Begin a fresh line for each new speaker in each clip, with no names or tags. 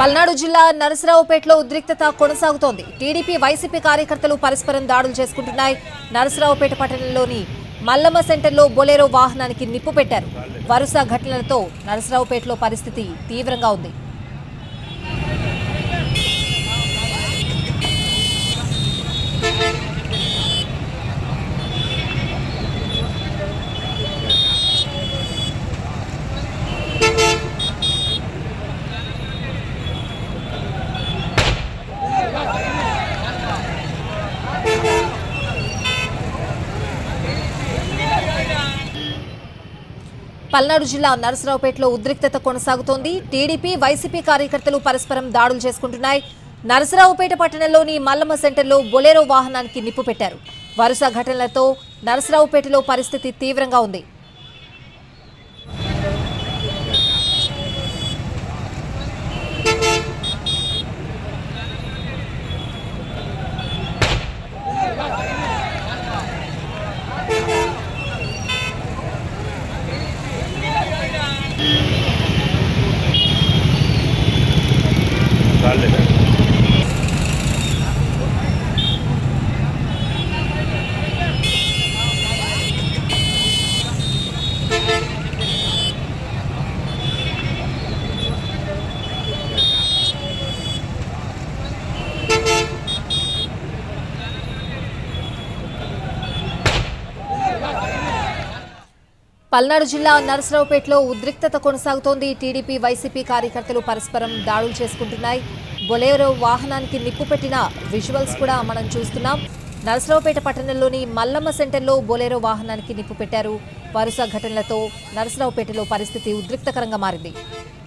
పల్నాడు జిల్లా నరసరావుపేటలో ఉద్రిక్తత కొనసాగుతోంది. టీడీపీ వైసీపీ కార్యకర్తలు పరస్పరం దాడులు చేసుకుంటున్నాయి. నరసరావుపేట పట్టణంలోని మల్లమ్మ సెంటర్లో బొలెరో వాహనానికి నిప్పు పెట్టారు. వరుస ఘటనలతో నరసరావుపేటలో పరిస్థితి తీవ్రంగా ఉంది. పల్నాడు జిల్లా నరసరావుపేటలో ఉద్రిక్తత కొనసాగుతోంది. టీడీపీ వైసీపీ కార్యకర్తలు పరస్పరం దాడులు చేసుకుంటున్నాయి. నరసరావుపేట పట్టణంలోని మల్లమ్మ సెంటర్లో బొలెరో వాహనానికి నిప్పు పెట్టారు. వరుస ఘటనలతో నరసరావుపేటలో పరిస్థితి తీవ్రంగా ఉంది. పల్నాడు జిల్లా నరసరావుపేటలో ఉద్రిక్తత కొనసాగుతోంది. టీడీపీ వైసీపీ కార్యకర్తలు పరస్పరం దాడులు చేసుకుంటున్నాయి. బొలెరో వాహనానికి నిప్పు పెట్టిన విజువల్స్ కూడా మనం చూస్తున్నాం. నరసరావుపేట పట్టణంలోని మల్లమ్మ సెంటర్లో బొలెరో వాహనానికి నిప్పు పెట్టారు. వరుస ఘటనలతో నరసరావుపేటలో పరిస్థితి ఉద్రిక్తకరంగా మారింది.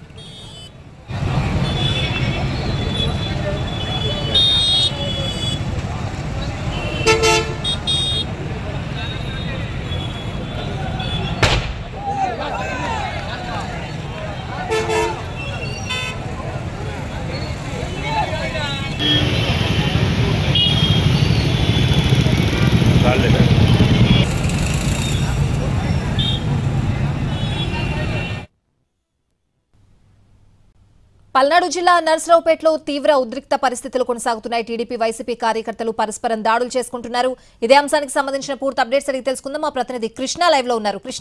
పల్నాడు జిల్లా నరసరావుపేటలో తీవ్ర ఉద్రిక్త పరిస్థితులు కొనసాగుతున్నాయి. టీడీపీ వైసీపీ కార్యకర్తలు పరస్పరం దాడులు చేసుకుంటున్నారు. ఇదే అంశానికి సంబంధించిన పూర్తి అప్డేట్స్ అడిగి తెలుసుకుందాం. మా ప్రతినిధి కృష్ణ లైవ్ లో ఉన్నారు. కృష్ణ,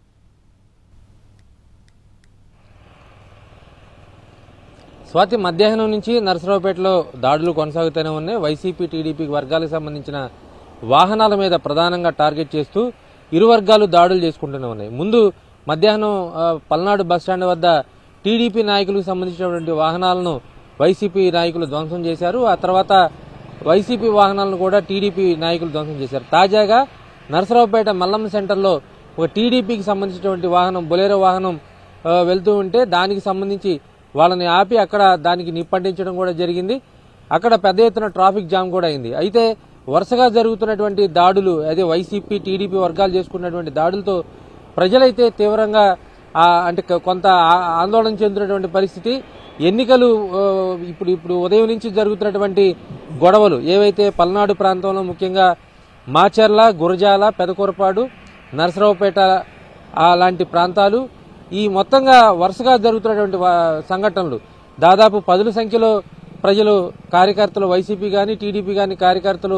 స్వాతి, మధ్యాహ్నం నుంచి నరసరావుపేటలో దాడులు కొనసాగుతూనే ఉన్నాయి. వైసీపీ టీడీపీ వర్గాలకు సంబంధించిన వాహనాల మీద ప్రధానంగా టార్గెట్ చేస్తూ ఇరు వర్గాలు దాడులు చేసుకుంటూనే ఉన్నాయి. ముందు మధ్యాహ్నం పల్నాడు బస్టాండ్ వద్ద టీడీపీ నాయకులకు సంబంధించినటువంటి వాహనాలను వైసీపీ నాయకులు ధ్వంసం చేశారు. ఆ తర్వాత వైసీపీ వాహనాలను కూడా టీడీపీ నాయకులు ధ్వంసం చేశారు. తాజాగా నరసరావుపేట మల్లమ్మ సెంటర్లో ఒక టీడీపీకి సంబంధించినటువంటి వాహనం, బొలెరో వాహనం వెళ్తూ ఉంటే దానికి సంబంధించి వాళ్ళని ఆపి అక్కడ దానికి నిప్పంటించడం కూడా జరిగింది. అక్కడ పెద్ద ఎత్తున ట్రాఫిక్ జామ్ కూడా అయింది. అయితే వరుసగా జరుగుతున్నటువంటి దాడులు, అదే వైసీపీ టీడీపీ వర్గాలు చేసుకున్నటువంటి దాడులతో ప్రజలైతే తీవ్రంగా అంటే కొంత ఆందోళన చెందుతున్నటువంటి పరిస్థితి. ఎన్నికలు ఇప్పుడు ఉదయం నుంచి జరుగుతున్నటువంటి గొడవలు ఏవైతే పల్నాడు ప్రాంతంలో ముఖ్యంగా మాచర్ల, గురజాల, పెదకూరపాడు, నరసరావుపేట లాంటి ప్రాంతాలు, ఈ మొత్తంగా వరుసగా జరుగుతున్నటువంటి సంఘటనలు, దాదాపు 10 సంఖ్యలో ప్రజలు, కార్యకర్తలు, వైసీపీ గాని టీడీపీ గాని కార్యకర్తలు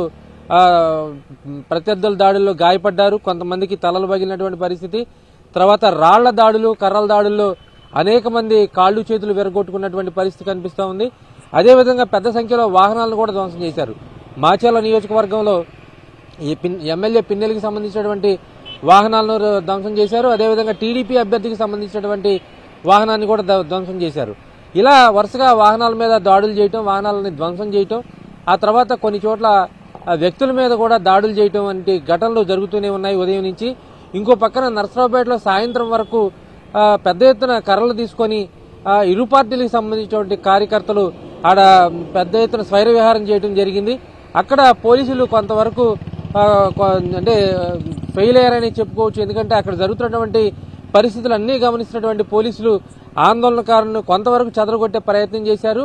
ప్రత్యర్థుల దాడుల్లో గాయపడ్డారు. కొంతమందికి తలలు పగిలినటువంటి పరిస్థితి. తర్వాత రాళ్ల దాడులు, కర్రల దాడుల్లో అనేక మంది కాళ్లు చేతులు విరగొట్టుకున్నటువంటి పరిస్థితి కనిపిస్తూ ఉంది. అదేవిధంగా పెద్ద సంఖ్యలో వాహనాలను కూడా ధ్వంసం చేశారు. మాచర్ల నియోజకవర్గంలో ఈ ఎమ్మెల్యే పిన్నెలకి సంబంధించినటువంటి వాహనాలను ధ్వంసం చేశారు. అదేవిధంగా టీడీపీ అభ్యర్థికి సంబంధించినటువంటి వాహనాన్ని కూడా ధ్వంసం చేశారు. ఇలా వరుసగా వాహనాల మీద దాడులు చేయటం, వాహనాలని ధ్వంసం చేయటం, ఆ తర్వాత కొన్ని చోట్ల వ్యక్తుల మీద కూడా దాడులు చేయటం వంటి ఘటనలు జరుగుతూనే ఉన్నాయి ఉదయం నుంచి. ఇంకో పక్కన నరసరావుపేటలో సాయంత్రం వరకు పెద్ద ఎత్తున కర్రలు తీసుకొని ఇరు పార్టీలకు సంబంధించినటువంటి కార్యకర్తలు ఆడ పెద్ద ఎత్తున స్వైర విహారం చేయడం జరిగింది. అక్కడ పోలీసులు కొంతవరకు అంటే ఫెయిల్ అయ్యారని చెప్పుకోవచ్చు. ఎందుకంటే అక్కడ జరుగుతున్నటువంటి పరిస్థితులు అన్నీ గమనిస్తున్నటువంటి పోలీసులు ఆందోళనకారులను కొంతవరకు చెదరగొట్టే ప్రయత్నం చేశారు.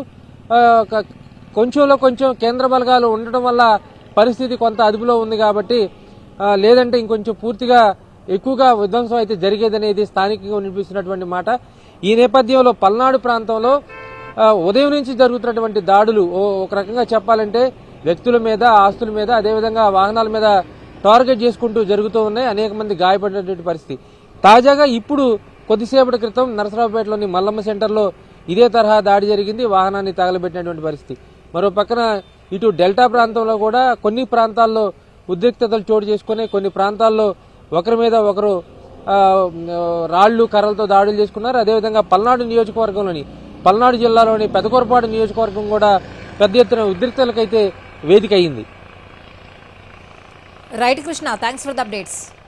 కొంచెంలో కొంచెం కేంద్ర బలగాలు ఉండటం వల్ల పరిస్థితి కొంత అదుపులో ఉంది కాబట్టి, లేదంటే ఇంకొంచెం పూర్తిగా ఎక్కువగా విధ్వంసం అయితే జరిగేదనేది స్థానికంగా వినిపిస్తున్నటువంటి మాట. ఈ నేపథ్యంలో పల్నాడు ప్రాంతంలో ఉదయం నుంచి జరుగుతున్నటువంటి దాడులు ఒక రకంగా చెప్పాలంటే వ్యక్తుల మీద, ఆస్తుల మీద, అదేవిధంగా వాహనాల మీద టార్గెట్ చేసుకుంటూ జరుగుతూ ఉన్నాయి. అనేక మంది గాయపడినటువంటి పరిస్థితి. తాజాగా ఇప్పుడు కొద్దిసేపటి క్రితం నరసరావుపేటలోని మల్లమ్మ సెంటర్లో ఇదే తరహా దాడి జరిగింది. వాహనాన్ని తగలబెట్టినటువంటి పరిస్థితి. మరో పక్కన ఇటు డెల్టా ప్రాంతంలో కూడా కొన్ని ప్రాంతాల్లో ఉద్రిక్తతలు చోటు చేసుకుని, కొన్ని ప్రాంతాల్లో ఒకరి మీద ఒకరు రాళ్లు, కర్రలతో దాడులు చేసుకున్నారు. అదేవిధంగా పల్నాడు జిల్లాలోని పెదకూరపాడు నియోజకవర్గం కూడా పెద్ద ఎత్తున ఉద్రిక్తలకైతే వేదిక అయింది.
Right Krishna, thanks for the updates.